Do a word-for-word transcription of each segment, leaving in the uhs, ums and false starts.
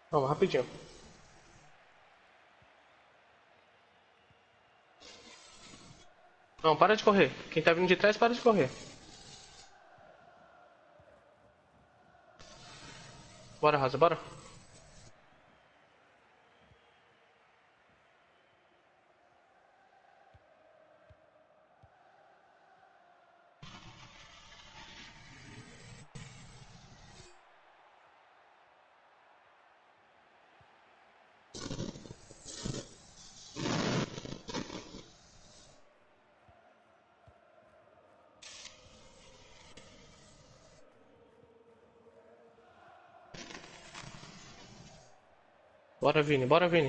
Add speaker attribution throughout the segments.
Speaker 1: Vamos, rapidinho. Não, para de correr. Quem tá vindo de trás, para de correr. Bora, Rosa, bora. Bora, Vini, bora, Vini.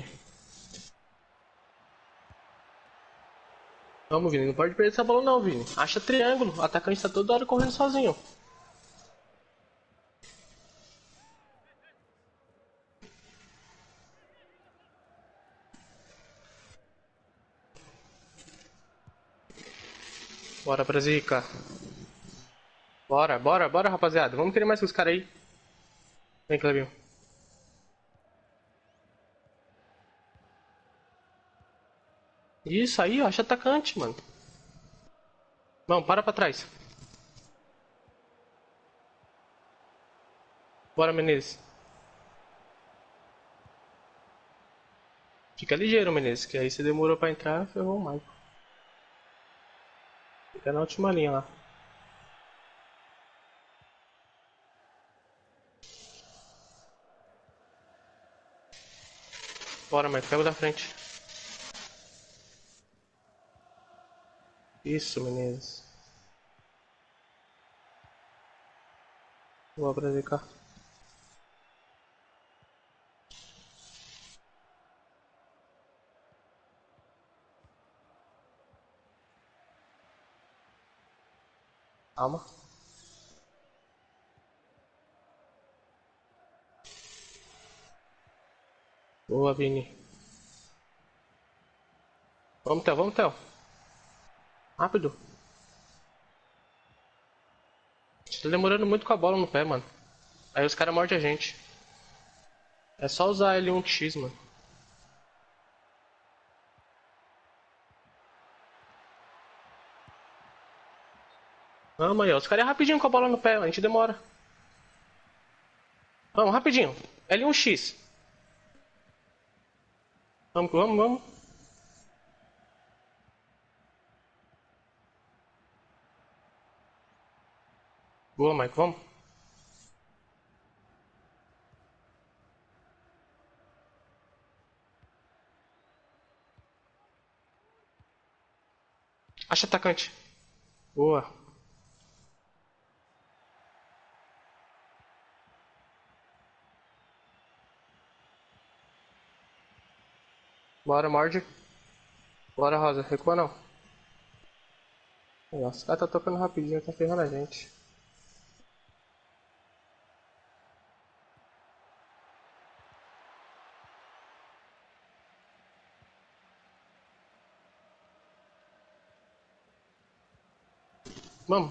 Speaker 1: Vamos, Vini, não pode perder essa bola não, Vini. Acha triângulo. O atacante tá toda hora correndo sozinho. Bora pra zica. Bora, bora, bora, rapaziada. Vamos querer mais que os caras aí. Vem, Clebinho. Isso aí, ó, acha atacante, mano. Vamos, para pra trás. Bora, Menezes. Fica ligeiro, Menezes, que aí você demorou pra entrar, ferrou o Michael. Fica na última linha lá. Bora, Michael, pega o da frente. Isso, Menezes. Boa pra cá. Calma. Boa, Vini. Vamos, Theo, vamos, Theo. Rápido. Você tá demorando muito com a bola no pé, mano. Aí os caras mordem a gente. É só usar L um X, mano. Vamos aí, ó. Os caras é rapidinho com a bola no pé, a gente demora. Vamos, rapidinho. L um X. Vamos, vamos, vamos. Boa, Mike, vamos. Acha atacante. Boa. Bora, morde. Bora, Rosa. Recua não. Nossa, os caras tá tocando rapidinho, tá ferrando a gente. Vamos.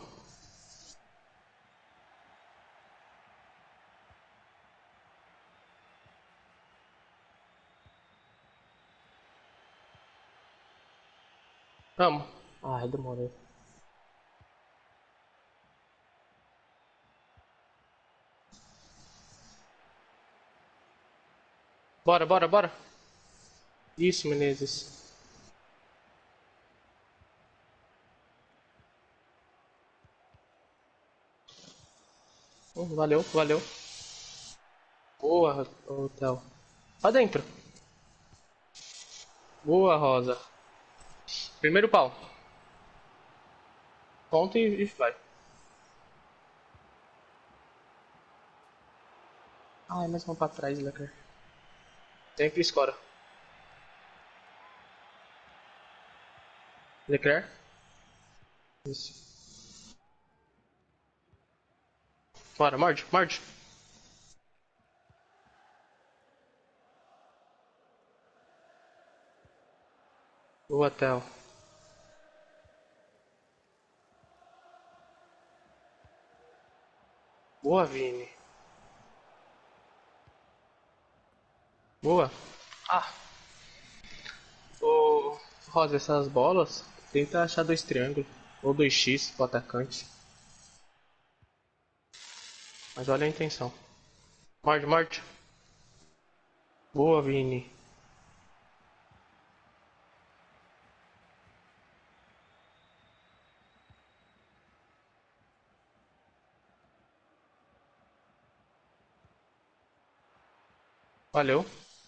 Speaker 1: Vamos. Ai, demorei. Bora, bora, bora. Isso, Menezes. Hum, Valeu, valeu. Boa, Hotel. Pra dentro. Boa, Rosa. Primeiro pau. Ponta e, e vai. Ai, mais uma pra trás, Leclerc. Sempre escora. Leclerc. Isso. Bora, morde, morde. Boa, Theo. Boa, Vini. Boa. Ah, ô Rosa, essas bolas, tenta achar dois triângulos. Ou dois x pro atacante. Mas olha a intenção. Morde, morde. Boa, Vini. Valeu.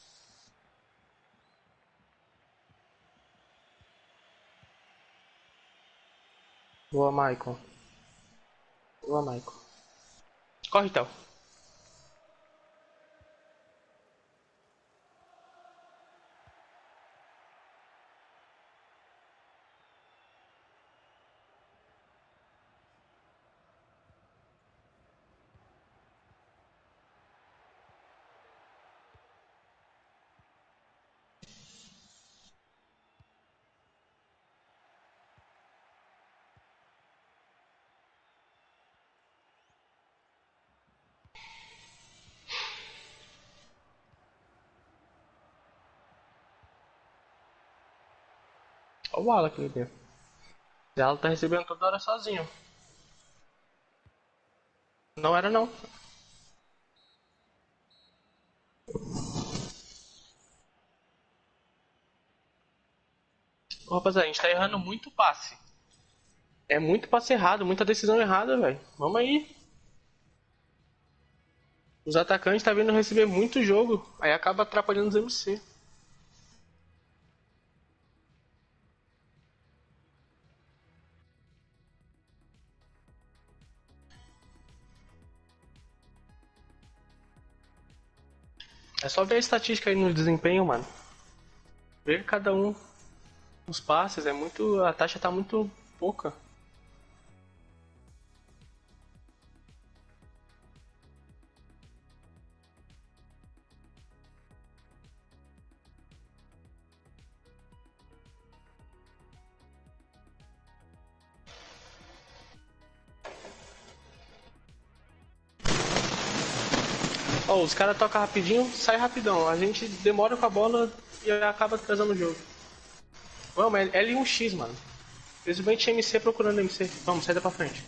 Speaker 1: Boa, Michael. Boa, Michael. Corre, então. Olha o Ala que ele deu. Ela tá recebendo toda hora sozinho. Não era não. Ô, rapaziada, a gente tá errando muito passe. É muito passe errado, muita decisão errada, velho. Vamos aí. Os atacantes tá vindo receber muito jogo. Aí acaba atrapalhando os M C. É só ver a estatística aí no desempenho, mano. Ver cada um os passes, é muito. A taxa tá muito pouca. Ó, os caras tocam rapidinho, sai rapidão. A gente demora com a bola e acaba atrasando o jogo. Vamos, é L um X, mano. Principalmente M C procurando M C. Vamos, sai da pra frente.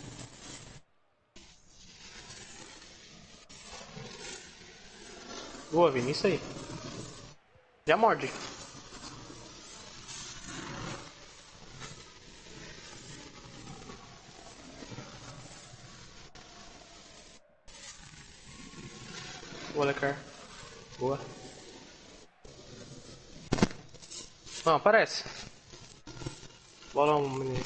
Speaker 1: Boa, Vini, isso aí. Já morde. Boa, Lecar. Boa. Não, aparece. Bola um menino.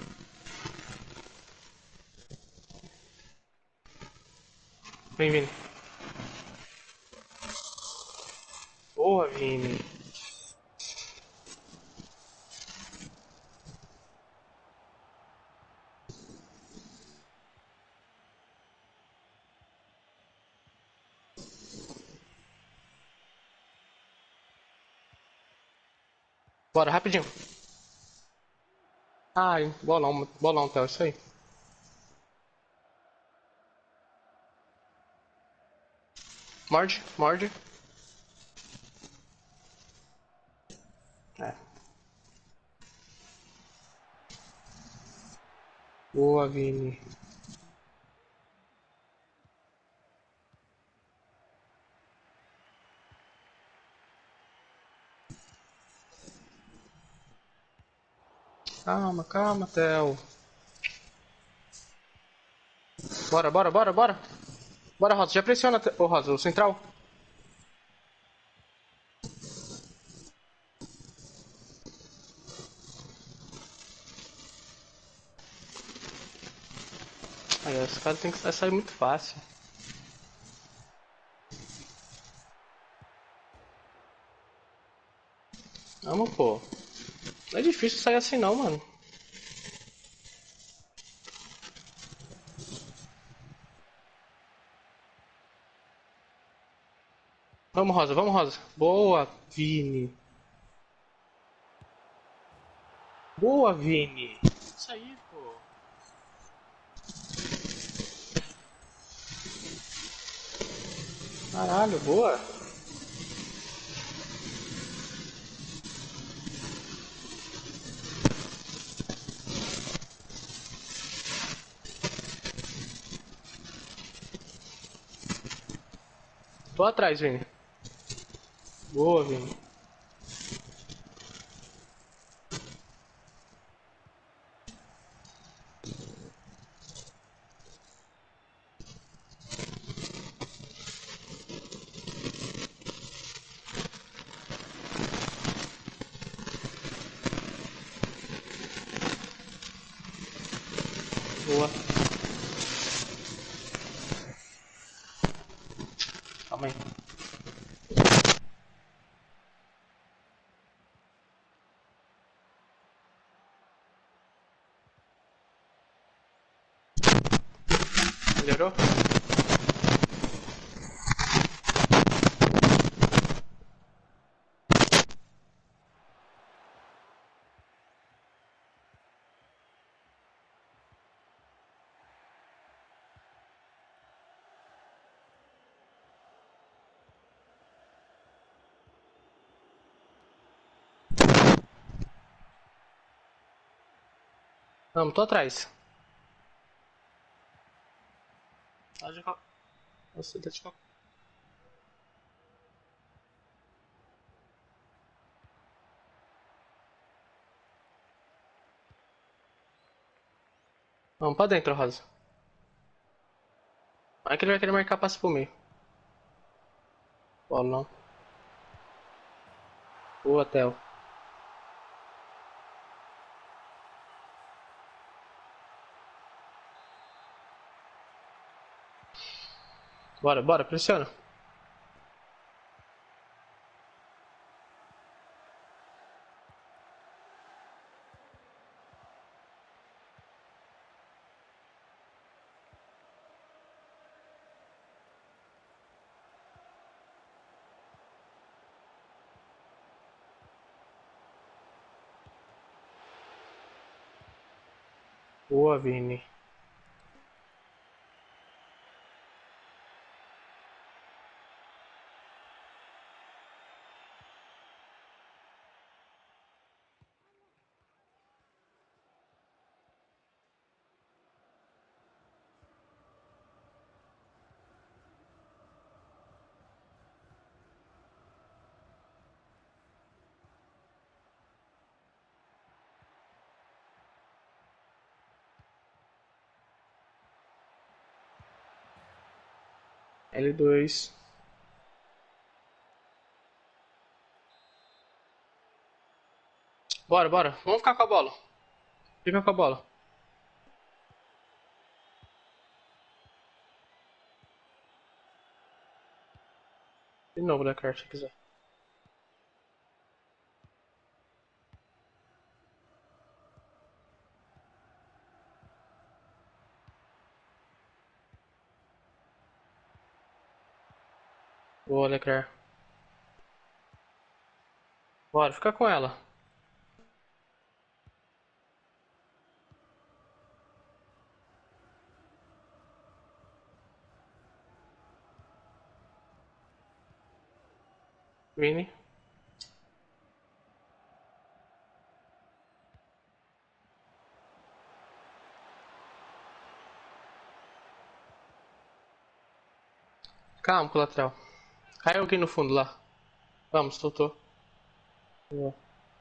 Speaker 1: Vem, Vini. Boa, Vini. Bora, rapidinho. Ai, bolão, bolão, Theo, isso aí. Morde, morde. É. Boa, Vini. Calma, calma, Theo. Bora, bora, bora, bora. Bora, Rosa, já pressiona, ô Rosa, o central. Aí, esse cara tem que sair muito fácil. Vamos, pô. Não é difícil sair assim não, mano. Vamos, Rosa, vamos, Rosa. Boa, Vini. Boa, Vini. Isso aí, pô. Caralho, boa. Tô atrás, Vini. Boa, Vini. Boa. Calma aí. Melhorou? Vamos, tô atrás. Tá de cal... Nossa, tá de cal... Vamos pra dentro, Rosa. Vai que ele vai querer marcar passe por mim. Bola não. Boa, Theo. Bora, bora, pressiona. Boa, Vini. L dois. Bora, bora. Vamos ficar com a bola. Fica com a bola. De novo, né, cara, se quiser. Boa, Leclerc. Bora, fica com ela. Vini. Calma com o lateral. Caiu alguém no fundo lá. Vamos, soltou. Boa.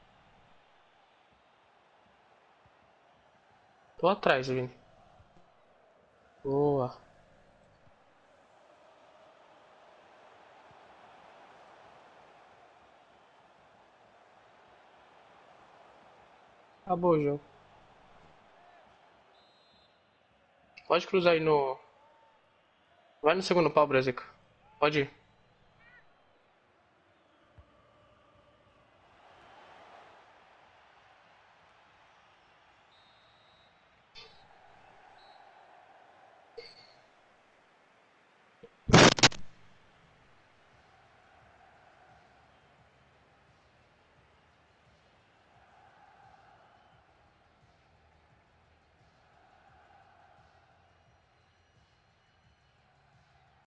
Speaker 1: Tô atrás, Vini. Boa. Acabou o jogo. Pode cruzar aí no... Vai no segundo pau, Brazica. Pode ir.